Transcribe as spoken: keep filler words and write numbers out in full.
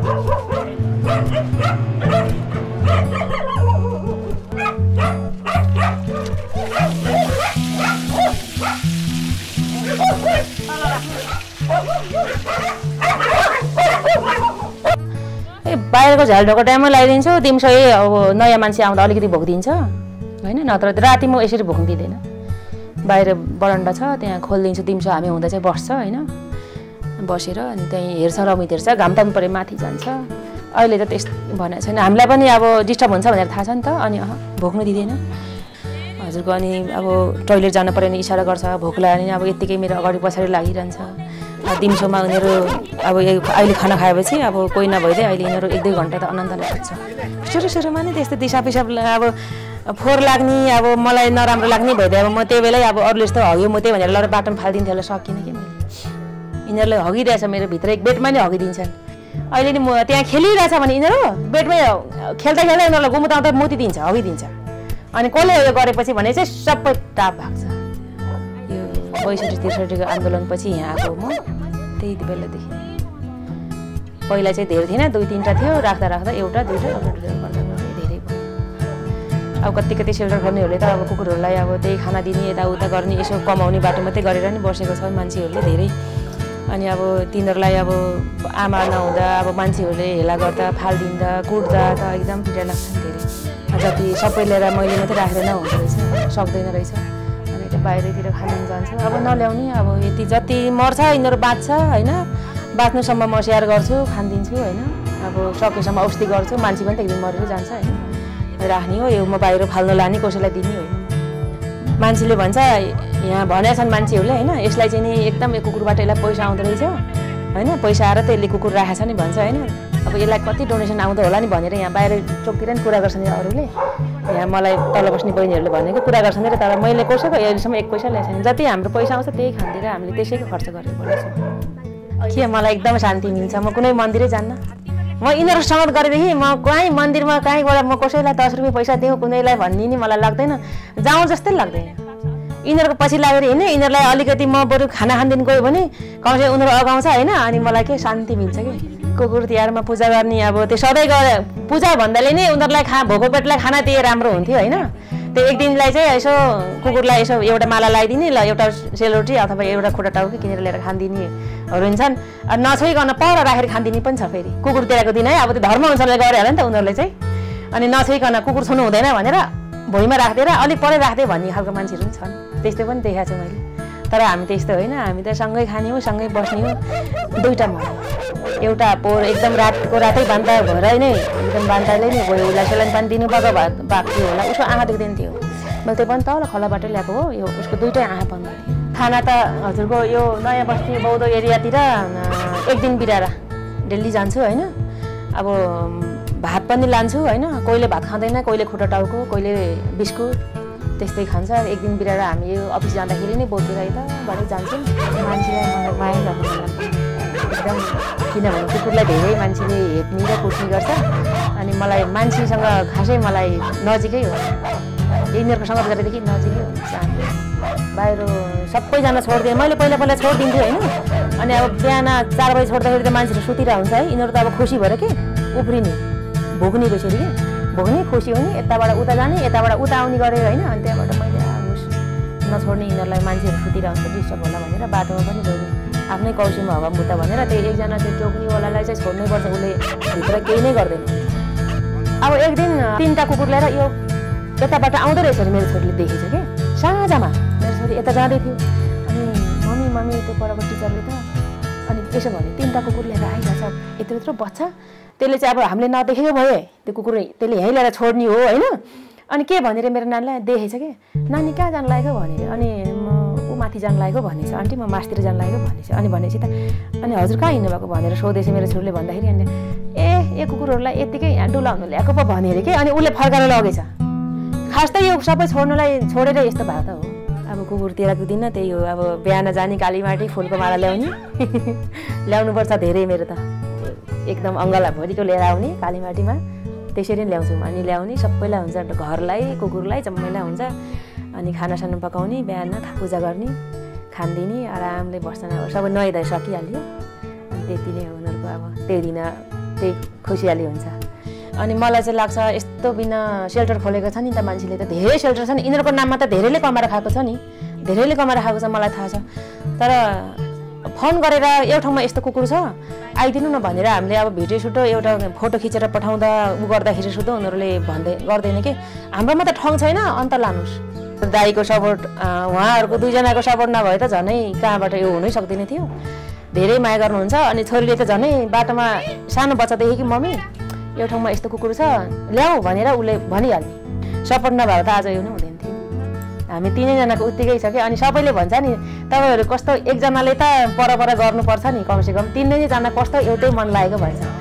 बाहिरको झ्यालढोको टाइममा लगाइदिन्छु दिउँसो अब नयाँ मान्छे आउँदा अलिकति भोगिदिन्छ होइन नत्र राति म यसरी भोग्नु दिँदैन बाहिर बरन्डा छ त्यहाँ खोलिदिन्छु दिउँसो हामी हुँदा चाहिँ बस्छ होइन बसेर अनि त्यहीँ हेर्छ रमित हेर्छ घाम ताप्नु पऱ्यो माथि जान्छ अहिले त त्यस्तो भनेको छैन हामीलाई पनि अब डिस्टर्ब हुन्छ भनेर थाहा छ नि त अनि अह भोग्नु दिँदैन हजुरको अनि अब टोइलेट जानु पऱ्यो भने इसारा गर्छ भोक लाग्यो भने अब यत्तिकै मेरो अगाडि पछाडि लागिरहन्छ दिउँसोमा उनीहरू अब अहिले खाना खाएपछि अब कोही नभइदिए अहिले यिनीहरू एक दुई घन्टा त अनन्तले बस्छ सुरु सुरुमा नि त्यस्तो दिसा पिसाब अब फोहोर लाग्ने अब मलाई नराम्रो लाग्ने भइदियो अब म त्यही बेलै अब अरूले जस्तो हग्यो म त्यही भनेर लड बाटोमा फालिदिन्थेँ होला सकिनँ कि मैले यिनीहरूले हगिरहेछ मेरो भित्र एक बेडमा नै हगिदिन्छन् अहिले नि म त्यहाँ खेलिरहेछ भने यिनीहरू बेडमै खेल्दा खेल्दा यिनीहरूलाई गुमुताउँदा मुतिदिन्छ हगिदिन्छ अनि कसले यो गरेपछि भने चाहिँ सबै टाप भाग्छ यो पैँसठी त्रिसठीको आन्दोलनपछि यहाँ आएको म त्यही बेलादेखि पहिला चाहिँ धेरै थिएन दुई तिनवटा थियो राख्दा राख्दा एउटा दुईवटा एउटा दुईवटा गर्दा धेरै भयो अब कति कति सेल्टर गर्नेहरूले त अब कुकुरहरूलाई अब त्यही खाना दिने यताउता गर्ने यसो कमाउने बाटो मात्रै गरेर नि बसेको छ मान्छेहरूले धेरै अनि अब तिनीहरूलाई अब आमा नहुँदा अब मान्छेहरूले हेला गर्दा फालिदिँदा कुट्दा त एकदम पिटा लाग्छ धेरै जति सबै लिएर मैले मात्रै राखेर नहुँदो रहेछ सक्दैन रहेछ अनि त्यो बाहिरतिर खानु जान्छ अब नल्याउने अब यति जति मर्छ यिनीहरू बाँच्छ होइन बाँच्नुसम्म म स्याहार गर्छु खानिदिन्छु होइन अब सकेसम्म औषधि गर्छु मान्छे पनि त एकदिन मरेर जान्छ होइन राख्ने हो यो म बाहिर फाल्नु लाने कसैलाई दिने होइन मान्छेले भन्छ यहाँ भनेका छन् मान्छेहरूले होइन यसलाई चाहिँ नि एकदम यो कुकुरबाट यसलाई पैसा आउँदो रहेछ होइन पैसा आएर त्यसले कुकुर राखेको छ नि भन्छ होइन अब यसलाई कति डोनेसन आउँदो होला नि भनेर यहाँ बाहिर चोकतिर नि कुरा गर्छन् अरूले यहाँ मलाई तल बस्ने बहिनीहरूले भनेको कुरा गर्छन् अरे तर मैले कसैको अहिलेसम्म एक पैसा ल्याएको छैन जति हाम्रो पैसा आउँछ त्यही खाँदिएर हामीले त्यसैको खर्च गरेर बोल्छौँ के मलाई एकदम शान्ति मिल्छ म कुनै मन्दिरै जान्न म यिनीहरू सङ्गत गरेदेखि म कहीँ मन्दिरमा कहीँबाट म कसैलाई दस रुपियाँ पैसा दिउँ कुनैलाई भन्ने नि मलाई लाग्दैन जाउँ जस्तै लाग्दैन यिनीहरूको पछि लागेर हिँड्ने यिनीहरूलाई अलिकति म बरु खाना खानदिन गयो भने कमसे उनीहरू अगाउँछ होइन अनि मलाई के शान्ति मिल्छ कि कुकुर तिहारमा पूजा गर्ने अब त्यो सधैँ गरे पूजा भन्दाले नै उनीहरूलाई खा भोको पेटलाई खाना दिए राम्रो हुन्थ्यो होइन त्यो एक दिनलाई चाहिँ यसो कुकुरलाई यसो एउटा माला लगाइदिने ल एउटा सेलरोटी अथवा एउटा खुट्टा टाउकी किनेर लिएर खानिदिनेहरू हुन्छन् नछोइकन पर राखेर खानिदिने पनि छ फेरि कुकुर तिहारको दिन है अब त्यो धर्म अनुसारले गरे होला नि त उनीहरूले चाहिँ अनि नछोइकन कुकुर छुनु हुँदैन भनेर भुइँमा राखिदिएर अलिक परै राख्दै भन्ने खालको मान्छेहरू पनि छन् त्यस्तो पनि देखाएको छु मैले तर हामी त्यस्तो होइन हामी त सँगै खाने हो सँगै बस्ने हो दुईवटा मलाई एउटा पोहोर एकदम रातको रातै बान्ता भएर नै एकदम बान्ताले नै गयो उसलाई सेलाइन पानी दिनु भएको भएको थियो होला उसको आँखा देख्दैन थियो मैले त्यो पनि तल खोलाबाट ल्याएको हो यो उसको दुइटै आँखा बन्द थियो खाना त हजुरको यो नयाँ बस्ती बौद्ध एरियातिर एक दिन बिराएर डेली जान्छु होइन अब भात पनि लान्छु होइन कोहीले भात खाँदैन कोहीले खुट्टा टाउको कोहीले बिस्कुट त्यस्तै खान्छ एक दिन बिराएर हामी यो अफिस जाँदाखेरि नै बोकेर यताबाटै जान्छौँ मान्छेलाई मलाई माया गर्नु लाग्छ एकदम किनभने कुकुरलाई धेरै मान्छेले हेप्ने र कुट्ने गर्छ अनि मलाई मान्छेसँग खासै मलाई नजिकै हो यिनीहरूको सङ्गत गरेदेखि नजिकै हुन्छ बाहिर सबैजना छोडिदिएँ मैले पहिला पहिला छोडिदिन्थेँ होइन अनि अब बिहान चार बजी छोड्दाखेरि त मान्छेहरू सुतिरहेको हुन्छ है यिनीहरू त अब खुसी भएर के उफ्रिने भोग्ने त्यसरी के भोग्ने खुसी हुने यताबाट उता जाने यताबाट उता आउने गरेर होइन अनि त्यहाँबाट मैले नछोड्ने यिनीहरूलाई मान्छेहरू सुतिरहेको हुन्छ डिस्टर्ब होला भनेर बाटोमा पनि गयो आफ्नै कौसीमा हवा मुता भनेर त्यो एकजना चाहिँ टोक्नीवालालाई चाहिँ छोड्नै पर्छ उसले भित्र केही नै गर्दैन अब एक दिन तिनवटा कुकुर लिएर यो यताबाट आउँदो रहेछ अरे मेरो छोरीले देखेछ कि साँझामा मेरो छोरी यता जाँदै थियो अनि मम्मी मम्मी त्यो परको टिचरले त अनि त्यसो भने तिनवटा कुकुर लिएर आइरहेछ यत्रो यत्रो बच्चा त्यसले चाहिँ अब हामीले नदेखेको भयो त्यो कुकुर त्यसले यहीँ ल्याएर छोड्ने हो होइन अनि के भनेर मेरो नानीलाई देखेछ कि नानी कहाँ जानु लागेको भनेर अनि म ऊ माथि जानु लागेको भनेछ आन्टी म मासतिर जानु लागेको भनेछ अनि भनेपछि त अनि हजुर कहाँ हिँड्नुभएको भनेर सोधेछ मेरो छोरीले भन्दाखेरि अनि ए ए कुकुरहरूलाई यत्तिकै यहाँ डुलाउनु ल्याएको पो भने अरे कि अनि उसले फर्काएर लगेछ खास त यो सबै छोड्नुलाई छोडेर यस्तो भएको त हो अब कुकुर तिहारको दिन त्यही हो अब बिहान जाने कालीमाटी फुलको माला ल्याउने ल्याउनुपर्छ धेरै मेरो त एकदम अङ्गला भरिको लिएर आउने कालीमाटीमा त्यसरी नै ल्याउँछौँ अनि ल्याउने सबैलाई हुन्छ घरलाई कुकुरलाई जम्मैलाई हुन्छ अनि खानासाना पकाउने बिहान पूजा गर्ने खानिदिने आरामले बस्छन् अब सबै नुहाइधुवाइ सकिहाल्यो अनि त्यति नै हो उनीहरूको अब त्यही दिन त्यही खुसियाली हुन्छ। अनि मलाई चाहिँ लाग्छ यस्तो बिना सेल्टर खोलेको छ नि त मान्छेले त धेरै सेल्टर छ नि यिनीहरूको नाममा त धेरैले कमाएर खाएको छ नि धेरैले कमाएर खाएको छ मलाई थाहा छ तर फोन गरेर एउटा ठाउँमा यस्तो कुकुर छ आइदिनु न भनेर हामीले अब भिडियो सुटो एउटा फोटो खिचेर पठाउँदा उ गर्दाखेरि सुधो उनीहरूले भन्दै गर्दैन कि हाम्रोमा त ठङ छैन अन्त लानुहोस् दाइको सपोर्ट उहाँहरूको दुईजनाको सपोर्ट नभए त झनै कहाँबाट यो हुनै सक्दैन थियो धेरै माया गर्नुहुन्छ अनि छोरीले त झनै बाटोमा सानो बच्चादेखि कि मम्मी यो ठाउँमा यस्तो कुकुर छ ल्याऊ भनेर उसले भनिहाल्ने सपोर्ट नभए त आज यो नै हुँदैन थियो हामी तिनैजनाको उत्तिकै छ कि अनि सबैले भन्छ नि तपाईँहरू कस्तो एकजनाले त पर पर गर्नुपर्छ नि कमसेकम तिनैजना कस्तो एउटै मन लागेको भन्छ